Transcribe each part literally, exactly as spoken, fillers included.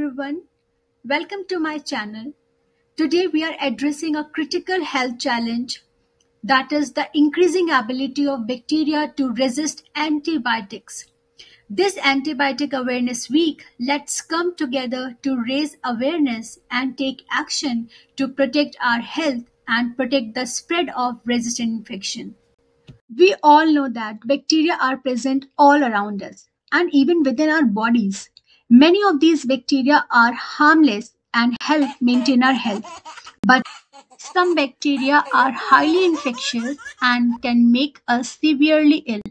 everyone, welcome to my channel. Today we are addressing a critical health challenge, that is the increasing ability of bacteria to resist antibiotics. This Antibiotic Awareness Week, let's come together to raise awareness and take action to protect our health and protect the spread of resistant infection. We all know that bacteria are present all around us and even within our bodies. Many of these bacteria are harmless and help maintain our health. But some bacteria are highly infectious and can make us severely ill.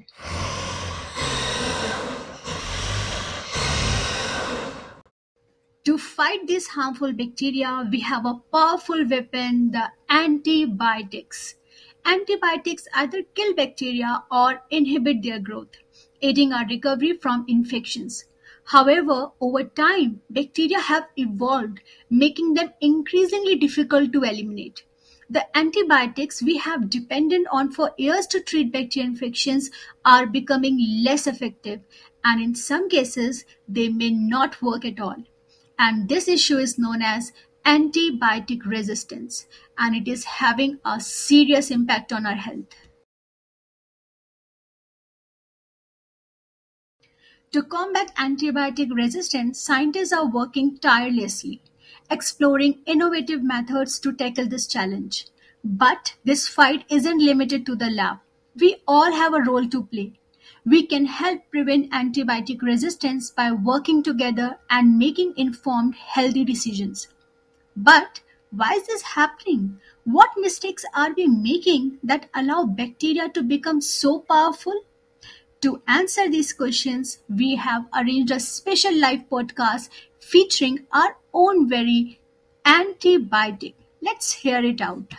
To fight these harmful bacteria, we have a powerful weapon, the antibiotics. Antibiotics either kill bacteria or inhibit their growth, aiding our recovery from infections. However, over time, bacteria have evolved, making them increasingly difficult to eliminate. The antibiotics we have depended on for years to treat bacterial infections are becoming less effective, and in some cases, they may not work at all. And this issue is known as antibiotic resistance, and it is having a serious impact on our health. To combat antibiotic resistance, scientists are working tirelessly, exploring innovative methods to tackle this challenge. But this fight isn't limited to the lab. We all have a role to play. We can help prevent antibiotic resistance by working together and making informed, healthy decisions. But why is this happening? What mistakes are we making that allow bacteria to become so powerful? To answer these questions, we have arranged a special live podcast featuring our own very antibiotic. Let's hear it out.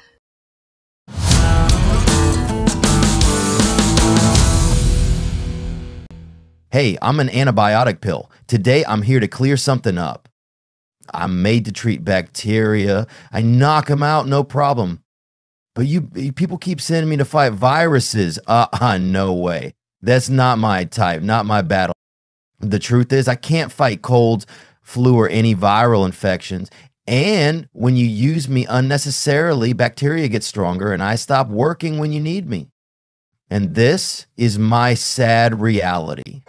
Hey, I'm an antibiotic pill. Today, I'm here to clear something up. I'm made to treat bacteria. I knock them out, no problem. But you, you people keep sending me to fight viruses. Uh-uh, no way. That's not my type, not my battle. The truth is, I can't fight colds, flu, or any viral infections. And when you use me unnecessarily, bacteria get stronger and I stop working when you need me. And this is my sad reality.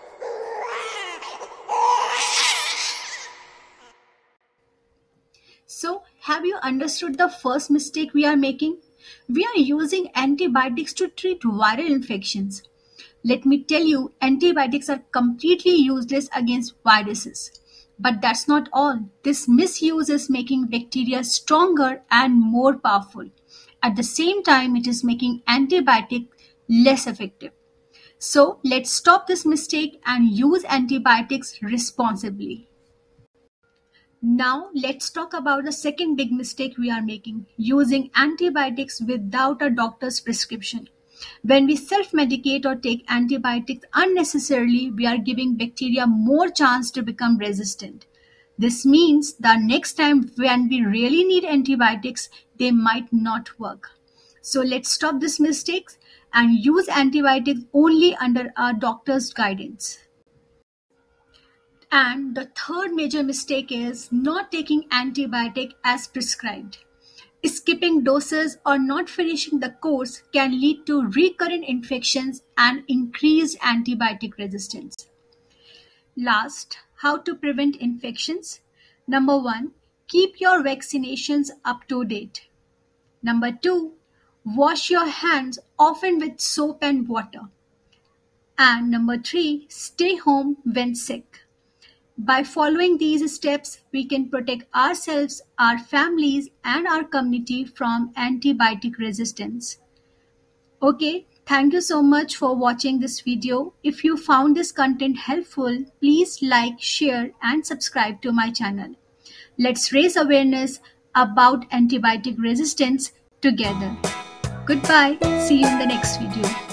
So, have you understood the first mistake we are making? We are using antibiotics to treat viral infections. Let me tell you, antibiotics are completely useless against viruses. But that's not all. This misuse is making bacteria stronger and more powerful. At the same time, it is making antibiotics less effective. So, let's stop this mistake and use antibiotics responsibly. Now, let's talk about the second big mistake we are making, using antibiotics without a doctor's prescription. When we self-medicate or take antibiotics unnecessarily, we are giving bacteria more chance to become resistant. This means that next time when we really need antibiotics, they might not work. So let's stop this mistake and use antibiotics only under our doctor's guidance. And the third major mistake is not taking antibiotic as prescribed. Skipping doses or not finishing the course can lead to recurrent infections and increased antibiotic resistance. Last, how to prevent infections. Number one, keep your vaccinations up to date. Number two, wash your hands often with soap and water. And number three, stay home when sick. By following these steps, we can protect ourselves, our families, and our community from antibiotic resistance. Okay, thank you so much for watching this video. If you found this content helpful, please like, share, and subscribe to my channel. Let's raise awareness about antibiotic resistance together. Goodbye. See you in the next video.